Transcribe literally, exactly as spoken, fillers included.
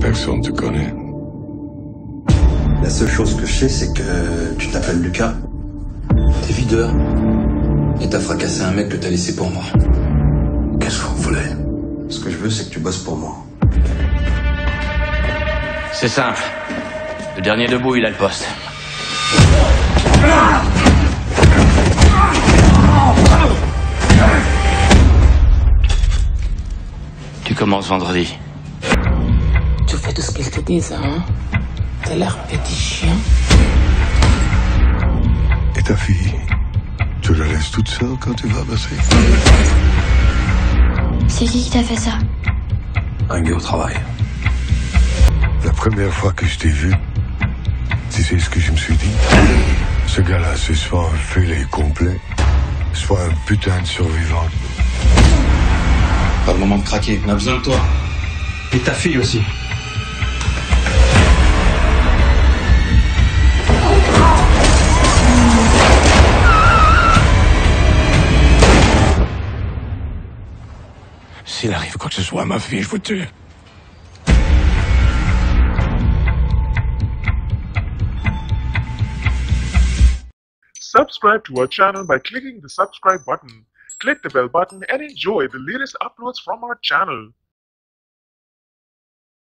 Personne te connaît. La seule chose que je sais, c'est que tu t'appelles Lucas. T'es videur. Et t'as fracassé un mec que t'as laissé pour moi. Qu'est-ce que vous voulez? Ce que je veux, c'est que tu bosses pour moi. C'est simple. Le dernier debout, il a le poste. Tu commences vendredi. Tu fais tout ce qu'ils te disent, hein? T'as l'air petit chien. Et ta fille, tu la laisses toute seule quand tu vas passer? C'est qui qui t'a fait ça? Un gars au travail. La première fois que je t'ai vu, tu sais ce que je me suis dit? Ce gars-là, c'est soit un filet complet, soit un putain de survivant. Pas le moment de craquer, on a besoin de toi. Et ta fille aussi. S'il arrive quoi que ce soit à ma fille, je vous tue. Subscribe to our channel by clicking the subscribe button. Click the bell button and enjoy the latest uploads from our channel.